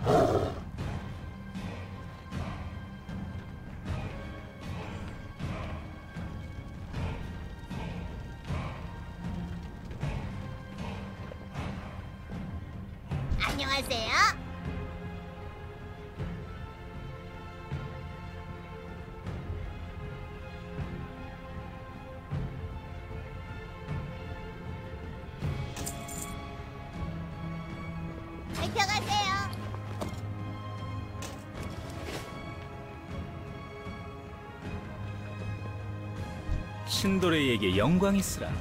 안녕하세요. 들어가세요. 신도레이에게 영광이 있으라.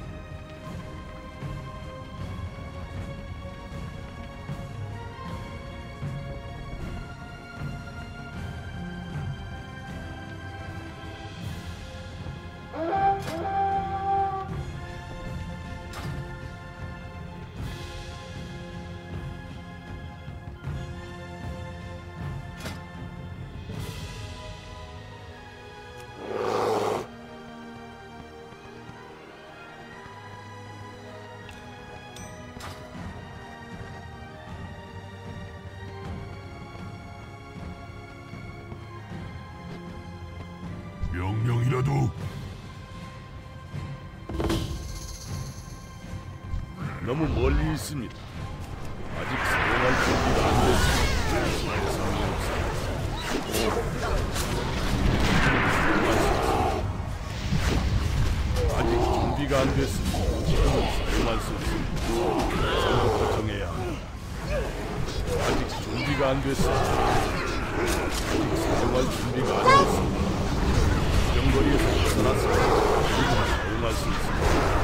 명령이라도 너무 멀리 있습니다. 아직 사용할 준비가 안 됐습니다. 아직 준비가 안 됐습니다. 지금은 사용할 수 없습니다. 처음부터 정해야 합니다. 아직 준비가 안 됐습니다. 아직 사용할 준비가 안 됐습니다. 정거리에서 벗어났습니다. 지금 사용할 수 있습니다.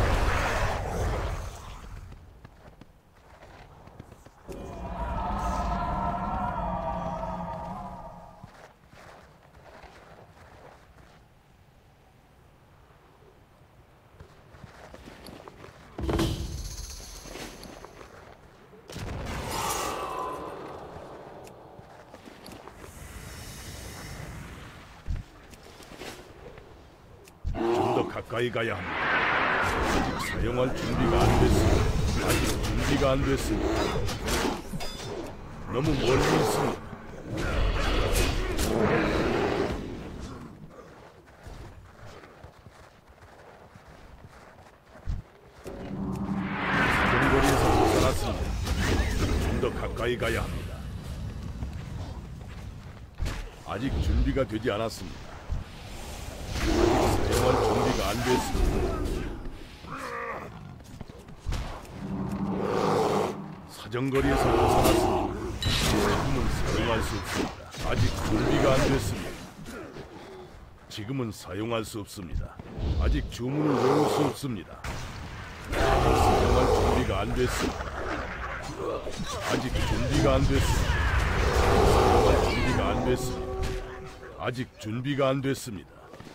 가까이 가야 합니다. 아직 사용할 준비가 안 됐습니다. 아직 준비가 안 됐습니다. 너무 멀리 있습니다. 사정거리에서 벗어났습니다. 좀 더 가까이 가야 합니다. 아직 준비가 되지 않았습니다. 사용할 준비가 안 됐습니다. 사정거리에서 벗어났습니다. 지금은 사용할 수 없습니다. 아직 준비가 안 됐습니다. 지금은 사용할 수 없습니다. 아직 주문을 외울 수 없습니다. 사용할 준비가 안 됐습니다. 아직 준비가 안 됐습니다. 사용할 준비가 안 됐습니다. 아직 준비가 안 됐습니다.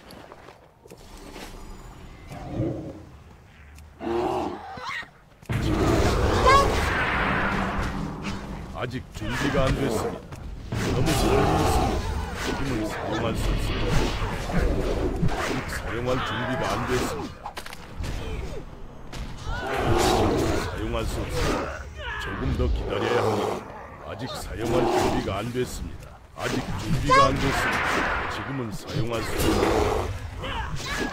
아직 준비가 안 됐습니다. 너무 멀리 있습니다. 지금은 사용할 수 없습니다. 아직 사용할 준비가 안 됐습니다. 사용할 수 없습니다. 조금 더 기다려야 합니다. 아직 사용할 준비가 안 됐습니다. 아직 준비가 안 됐습니다. 지금은 사용할 수 없습니다.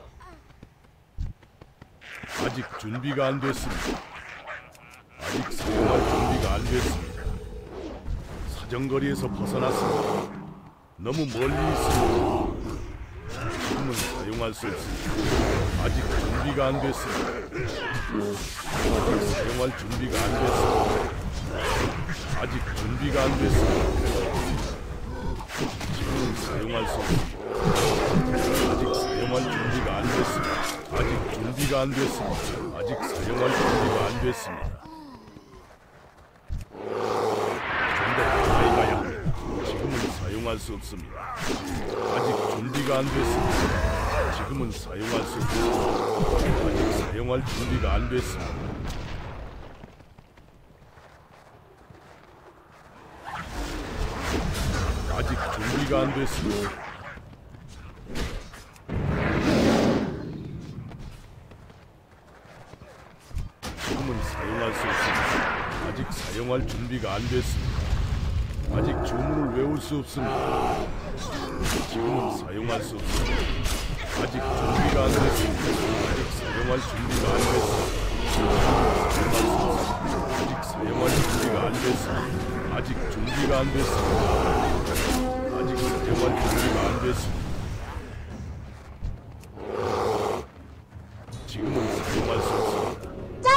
아직 준비가 안 됐습니다. 아직 사용할 준비가 안 됐습니다. 사정거리에서 벗어났습니다. 너무 멀리 있습니다. 지금은 사용할 수 없습니다. 아직 준비가 안 됐습니다. 아직 사용할 준비가 안 됐습니다. 아직 준비가 안 됐습니다. 지금은 사용할 수 없습니다. 아직 사용할 준비가 안 됐습니다. 아직 준비가 안 됐습니다. 아직 사용할 준비가 안 됐습니다. 좀 더 가까이 가야 합니다. 지금은 사용할 수 없습니다. 아직 준비가 안 됐습니다. 지금은 사용할 수 없습니다. 아직 사용할 준비가 안 됐습니다. 아직 준비가 안 됐습니다. 지금은 사용할 수 없습니다. 아직 사용할 준비가 안 됐습니다. 아직 주문을 외울 수 없습니다. 지금은 사용할 수 없습니다. 아직 준비가 안 됐습니다. 아직 사용할 준비가 안 됐습니다. 아직 사용할 준비가 안 됐습니다. 아직 준비가 안 됐습니다. 아직 사용할 준비가 안 됐습니다. 지금은 사용할 수 없습니다.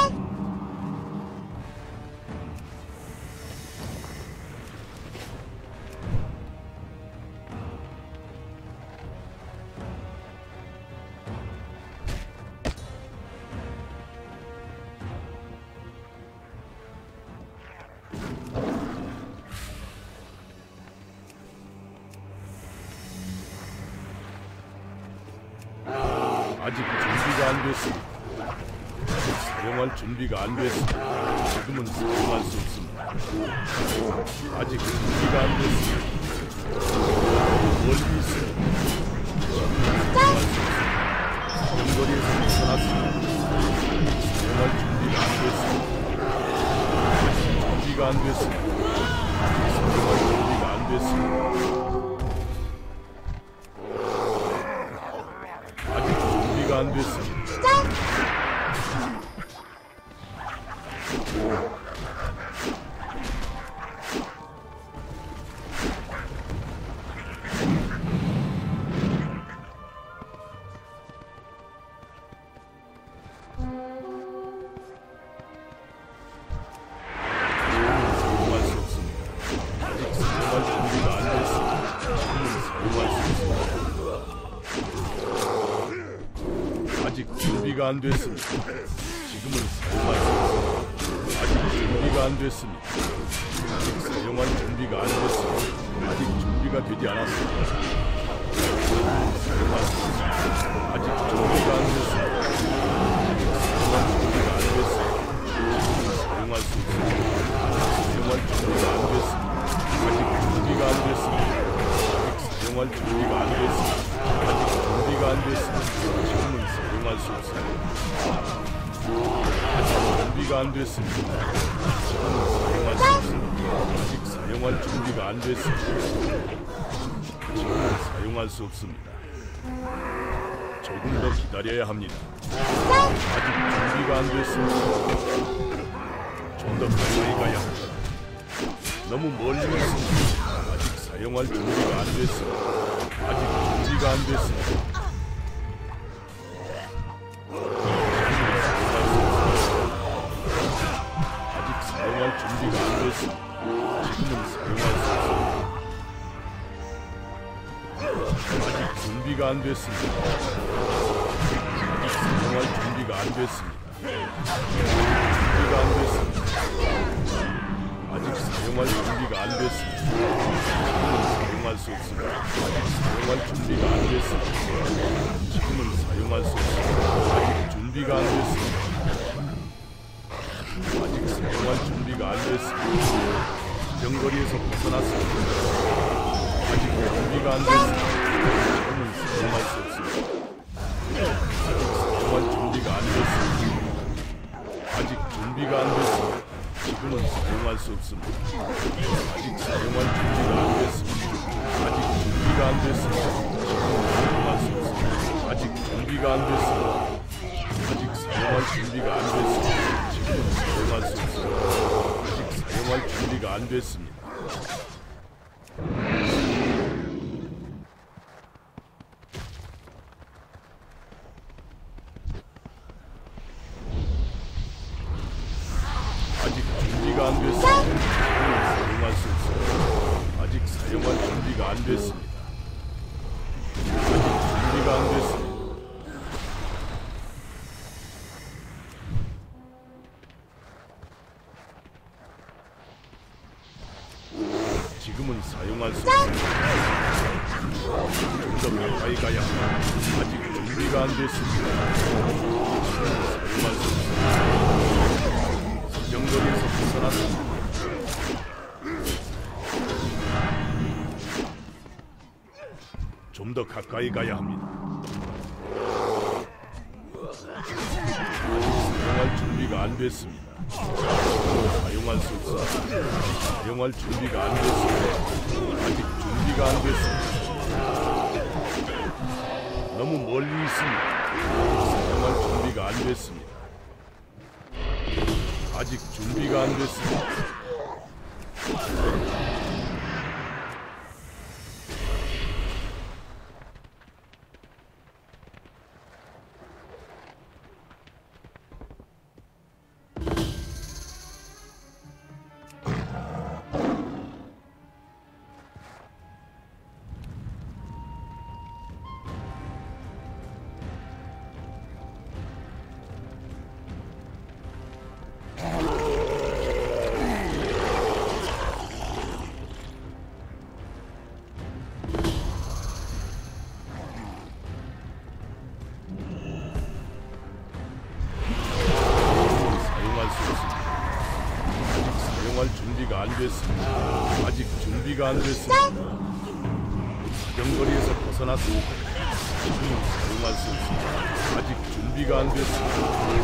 아직 준비가 안 됐습니다. 아직 사용할 준비가 안 됐습니다. 지금은 사용할 수 없습니다. 아직 준비가 안 됐습니다. 멀리 있습니다. 사용할 수 없습니다. 연거리에서 벗어났습니다. 사용할 준비가 안 됐습니다. 아직 준비가 안 됐습니다. 사용할 준비가 안 됐습니다. 준비가 안 됐습니다. 사용할 수 없습니다. 아직 사용할 준비가 안 됐습니다. 사용할 수 없습니다. 아직 준비가 안 됐습니다. 지금은 사용할 수 없습니다. 아직 준비가 안 됐습니다. 아직 사용할 준비가 안 됐습니다. 아직 준비가 되지 않았습니다. 사용할 수 없습니다. 아직 준비가 안 됐습니다. 아직 사용할 준비가 안 됐습니다. 지금은 사용할 수 없습니다. 사용할 준비가 안 됐습니다. 아직 준비가 안 됐습니다. 아직 사용할 준비가 안 됐습니다. 아직 준비가 안 됐습니다. 지금은 사용할 수 없습니다. 아직 준비가 안 됐습니다. 지금은 사용할 수 없습니다. 아직 사용할 준비가 안 됐습니다. 지금은 사용할 수 없습니다. 조금 더 기다려야 합니다. 아직 준비가 안 됐습니다. 좀 더 가까이 가야 합니다. 너무 멀리 있습니다. 아직 사용할 준비가 안 됐습니다. 아직 준비가 안 됐습니다. 아직 사용할 준비가 안 됐습니다. 지금은 사용할 수 없습니다. 아직 준비가 안 됐습니다. 아직 사용할 준비가 안 됐습니다. 준비가 안 됐습니다. 아직 사용할 준비가 안 됐습니다. 지금은 사용할 수 없습니다. 아직 사용할 준비가 안 됐습니다. 지금은 사용할 수 없습니다. 아직 준비가 안 됐습니다. 아직 사용할 준비가 안 됐습니다. 정거리에서 벗어났습니다. 아직 준비가 안 됐습니다. 지금은 사용할 수 없습니다. 아직 사용할 준비가 안 됐습니다. 아직 준비가 안 됐습니다. 지금은 사용할 수 없습니다. 아직 사용할 준비가 안 됐습니다. 아직 준비가 안 됐습니다. 지금은 사용할 수 없습니다. 아직 준비가 안 됐습니다. 아직 사용할 준비가 안 됐습니다. 지금은 사용할 수 없습니다. 아직 사용할 준비가 안 됐습니다. 아직 준비가 안 됐습니다. 사용할 수 없습니다. 아직 사용할 준비가 안 됐습니다. 아직 준비가 안 됐습니다. 지금은 사용할 수 없습니다. 좀 더 가까이 가야 합니다. 아직 준비가 안 됐습니다. 사용할 수 없습니다. 정거리에서 벗어났습니다. 좀 더 가까이 가야 합니다. 아직 사용할 준비가 준비가 안 됐습니다. 사용할 수 없습니다. 사용할 준비가 안 됐습니다. 아직 준비가 안 됐습니다. 너무 멀리 있습니다. 사용할 준비가 안 됐습니다. 아직 준비가 안 됐습니다. 사용할 준비가 안 됐습니다. 아직 준비가 안 됐습니다. 사정거리에서 벗어났습니다. 지금은 사용할 수 없습니다. 아직 준비가 안 됐습니다.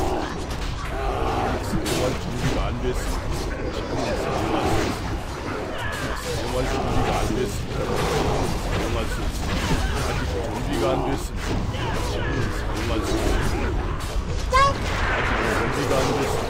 사용할 준비가 안 됐습니다. 지금은 사용할 수 없습니다. 사용할 준비가 안 됐습니다. 사용할 수 없습니다. 아직 준비가 안 됐습니다. 지금은 사용할 수 없습니다. 아직 준비가 안 됐습니다.